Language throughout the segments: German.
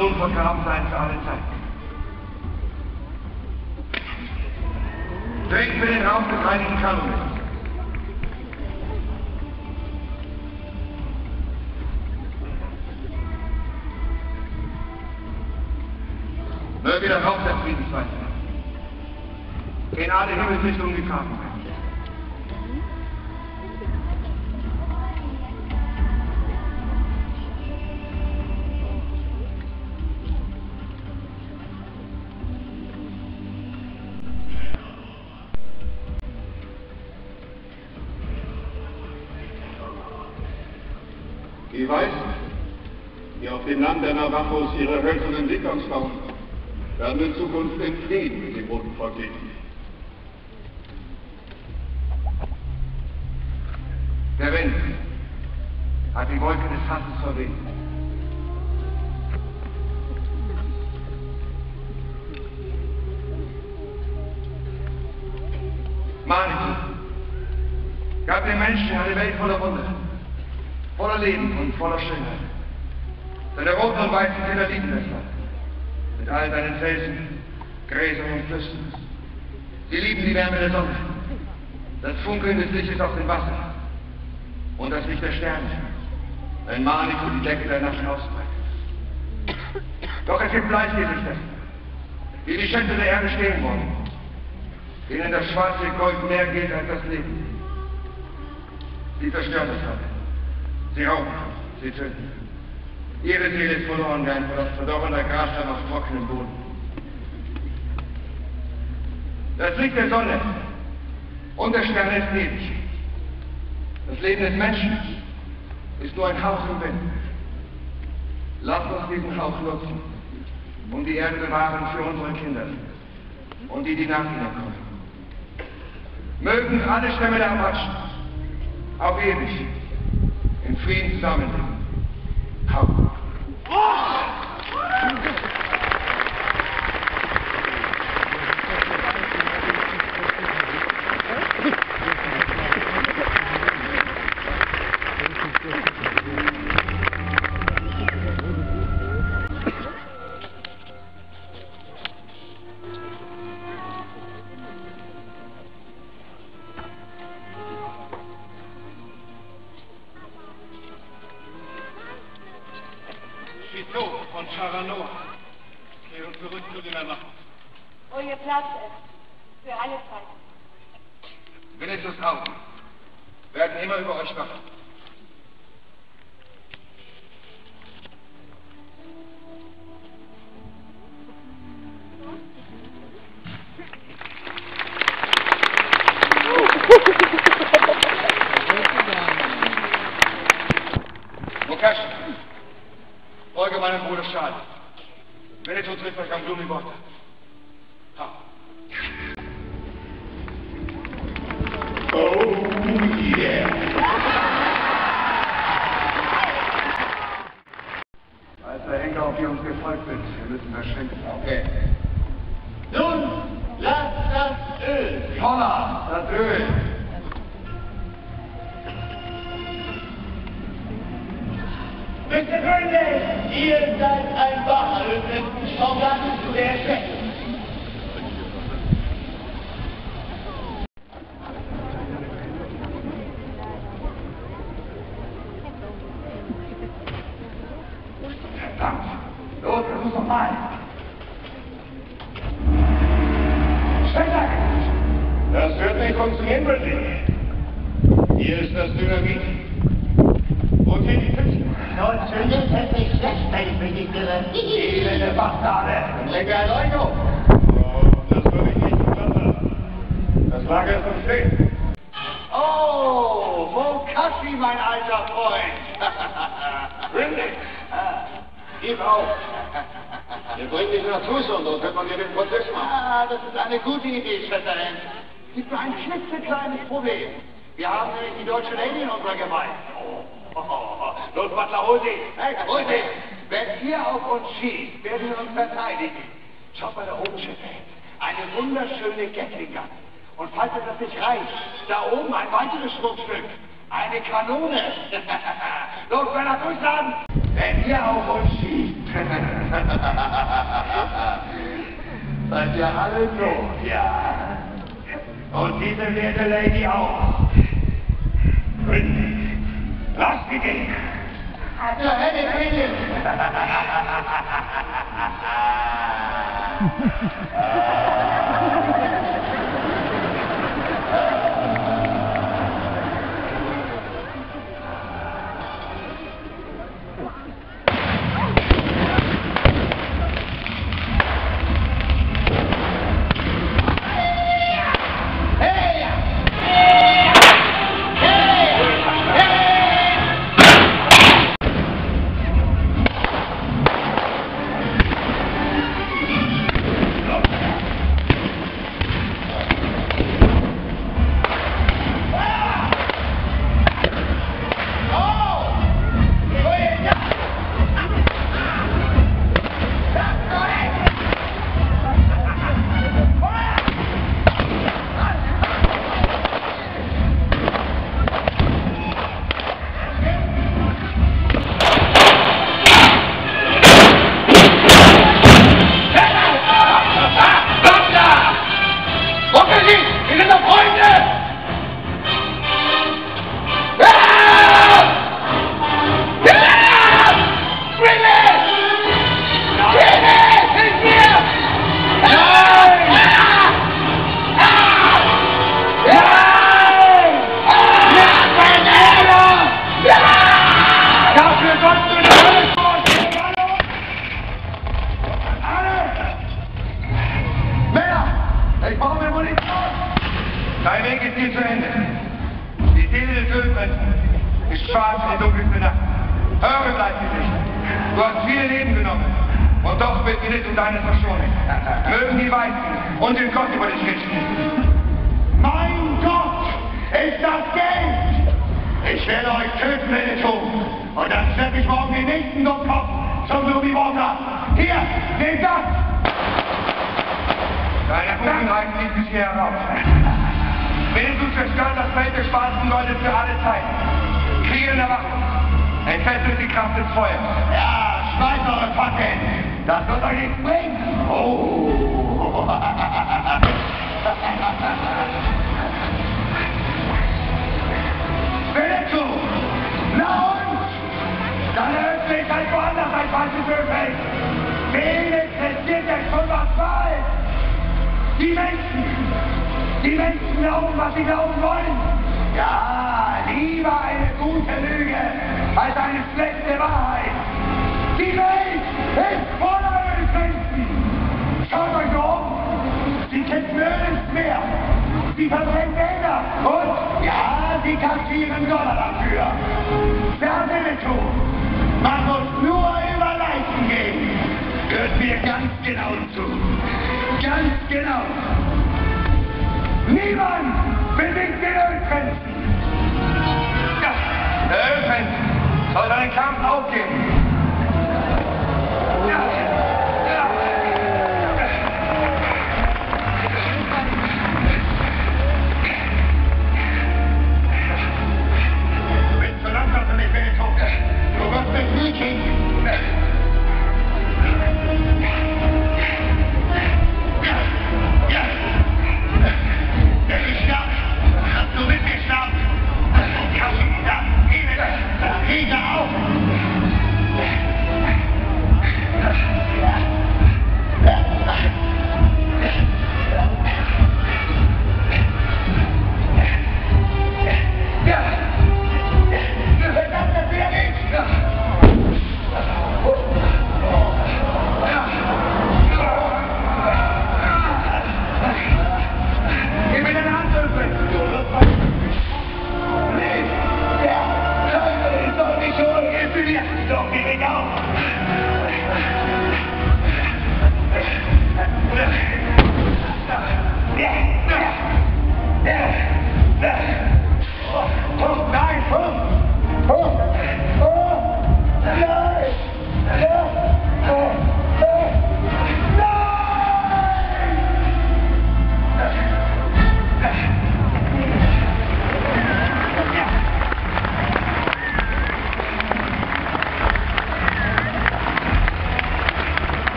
nun vergraben sein für alle Zeit. Trinken wir den Raum des heiligen Kanon. Möge der Rauch des Friedens weiter in alle Himmelsrichtungen getragen werden. Die Weißen, die auf dem Land der Navajos ihre hölzernen Wigwams bauen, werden in Zukunft in Frieden mit dem roten Volk leben. Der Wind hat die Wolke des Hasses verweht. Manitou gab den Menschen eine Welt voller Wunder, voller Leben und voller Schönheit. Seine roten und weißen Kinder lieben das Land, mit all seinen Felsen, Gräsern und Flüssen. Sie lieben die Wärme der Sonne, das Funkeln des Lichtes auf dem Wasser und das Licht der Sterne, wenn Manitou die Decke der Nacht ausbreitet. Doch es gibt Bleichgesichter, die die Schätze der Erde stehlen wollen, denen das schwarze Gold mehr gilt als das Leben. Sie zerstören das Land. Sie rauben, sie töten. Ihre Seele ist verloren gegangen vor das verdorrene Grasland auf trockenem Boden. Das Licht der Sonne und der Sterne ist ewig. Das Leben des Menschen ist nur ein Hauch im Wind. Lasst uns diesen Hauch nutzen, um die Erde bewahren für unsere Kinder und die nach ihnen kommen. Mögen alle Stämme der Apachen auf ewig in Frieden zusammenleben. Hau! Chito von Charanoa kehren zurück zu den Erwachen. Wo ihr Platz ist, für alle Zeiten. Winnetous Augen werden immer über euch wachen. Mokash, folge meinem Bruder Schal. Winnetou trifft euch am Blumenwater. Ha. Oh yeah! Als der Henker auf die uns gefolgt sind, wir müssen verschwinden. Okay. Nun, lasst das Öl! Holla, das Öl! Mr. Gurney, ihr seid ein wahrer Soldat zu der Schätze. Verdammt! Los, versuch's nochmal! Schneller! Das wird nicht funktionieren, Bradley. Hier ist das Dynamit. Und hier die Pfützen. Natürlich hätte ich schlecht, wenn ich mich nicht irre. Elende Bastarde! Bring mir ein Leucht auf. Oh, das würde ich nicht verstanden. Das Lager ist am Stehen. Oh, Mokashi, mein alter Freund. Bradley! Gib auf. Wir bringen dich nach Tucson, dort wird man dir den Prozess machen. Ah, das ist eine gute Idee, Schwester Ann. Gibt nur ein klitzekleines Problem. Wir haben nämlich die deutsche Lady in unserer Gemeinde. Los, Butler, hol sie! Hey, hol sie! Wenn ihr auf uns schießt, werden wir uns verteidigen. Schaut mal da oben, Schiffe. Eine wunderschöne Gatling-Gun. Und falls es das nicht reicht, da oben ein weiteres Schmuckstück. Eine Kanone. Los, Männer, durchladen! Wenn ihr auf uns schießt, Seid ihr alle tot, ja? Und diese werte Lady auch. Gründlich. Lasst sie gehen. Also, Herr Königin. Dein Weg ist hier zu Ende. Die Seele des Ölprinzen ist schwarz in die dunkelste Nacht. Höre, Bleichgesicht. Du hast viele Leben genommen. Und doch wird dir um deine Verschonung. Mögen die Weißen und den Gott über dich richten. Mein Gott, ist das Geld! Ich werde euch töten, wenn ihr tut. Und dann schleppe ich morgen den nächsten Dummkopf zum Ruby Water. Hier, nehmt das! Deine Kugeln reichen nicht bis hier heraus. Wenigstens zerstört das Feld des schwarzen Goldes für alle Zeiten. Kriege in der Wache. Entfesselt die Kraft des Feuers. Ja, schmeißt eure Fackeln. Das wird euch nichts bringen. Oh. Winnetou! Na und? Dann eröffne ich halt woanders ein falsches Ölfeld. Wen interessiert der Schummerswald? Die Menschen glauben, was sie glauben wollen. Ja, lieber eine gute Lüge als eine schlechte Wahrheit. Die Welt ist voller Ölprinzen. Schaut euch um. Sie kippen Öl ins Meer. Sie verbrennen Gelder. Und, ja, sie kassieren Dollar dafür. Wer Winnetou? Man muss nur über Leichen gehen. Hört mir ganz genau zu. Ganz genau. Niemand bedingt den Ölprinzen. Ja, der Ölprinz soll seinen Kampf aufgeben. Ja, ja. Du bist zu langsam für mich, Winnetou. Du wirst mich nie kriegen. Hast du mitgeschnappt? Riese auf!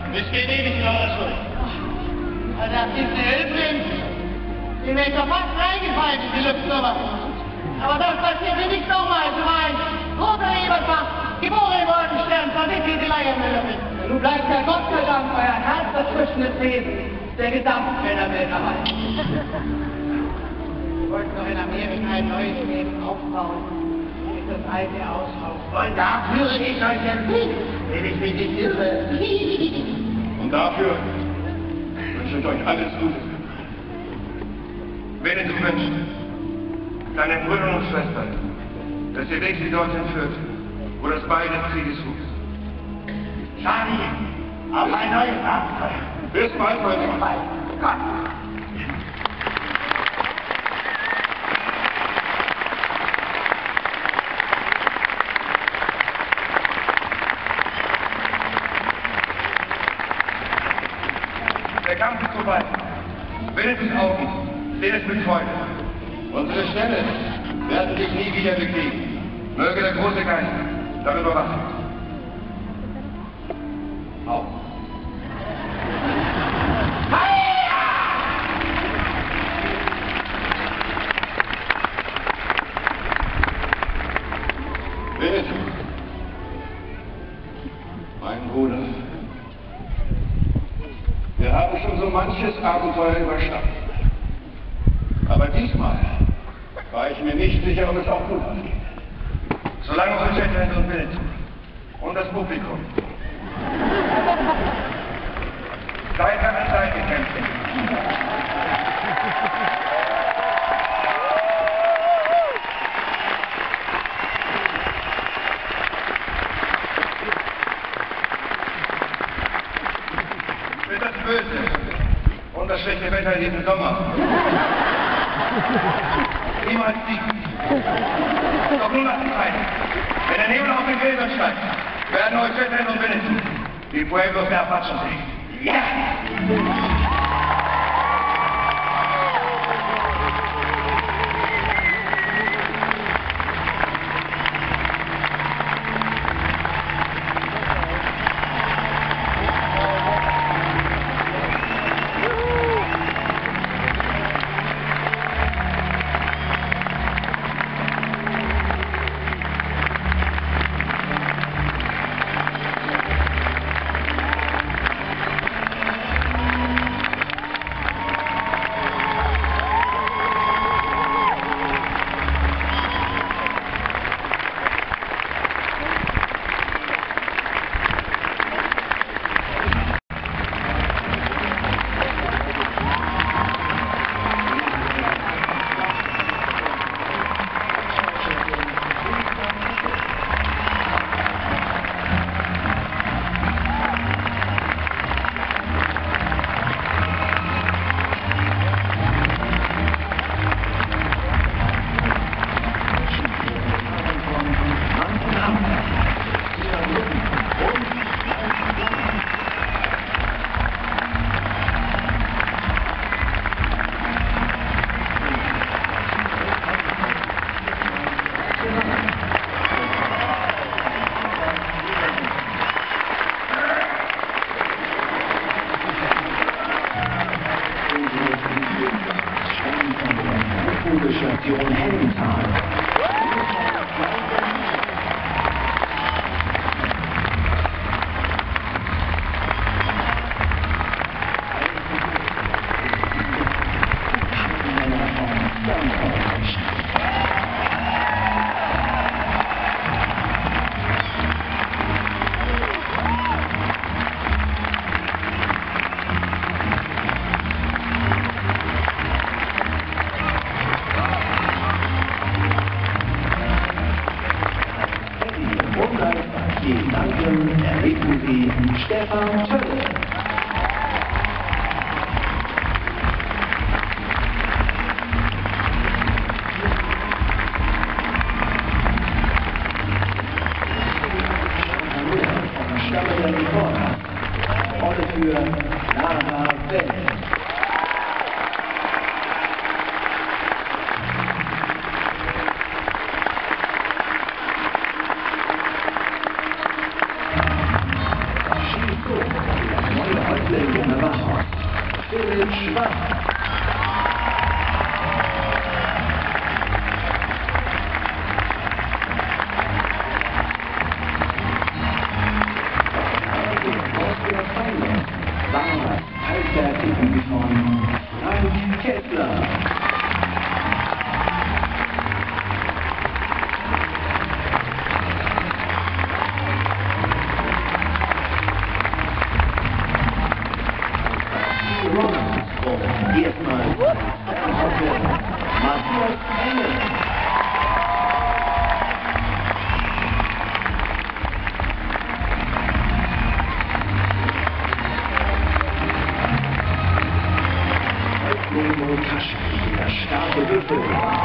Es geht eh nicht mehr so. Das ist eine Ölprinz. Die wäre doch fast reingefallen in die Lüftnummer. Aber das passiert mir nicht nochmal, zumal Roter Eberbach, geboren im Morgenstern, verwickelt die Leiermüller mit. Nun bleibt ja Gott sei Dank euer herzerfrischendes Wesen der Gesamtmännerwelt erhalten. Wir wollten doch in Amerika ein neues Leben aufbauen, nicht das alte ausrauben. Und da führe ich euch empfehlen, wenn ich mich nicht irre. Und dafür wünsche ich euch alles Gute. Wenn du wünschst, deinen Brüdern und Schwestern, dass ihr Weg sie dorthin führt, wo das Beil des Krieges ruft. Charlie, auf ein neues Abenteuer. Bis bald, mein Freund. Gott. Der Kampf ist vorbei. Winnetous Augen sehen es mit Freude. Unsere Stämme werden sich nie wieder bekriegen. Möge der große Geist darüber wachen. Auf. Winnetou, mein Bruder, wir haben schon so manches Abenteuer überstanden. Aber diesmal war ich mir nicht sicher, ob es auch gut ausgeht. Solange euch Shetland und Winnetou und das Publikum Seite an Seite kämpfen. Für das Böse und das schlechte Wetter in diesem Sommer niemals siegen. Doch nun lass die Zeit. Wenn der Nebel auf den Gräbern steigt, werden euch Shetland und Winnetou die Pueblos der Apachen sehen. Ja! Station Helmtal. Die Danken errichten Sie Stefan Tölle. Vom Stamme der Reformer. Rolle für Lara Welt. Philipp Schwarz. Von Frank Kessler. Erstmal Matthias Engel. Nemo Taschen, der starke Würfel.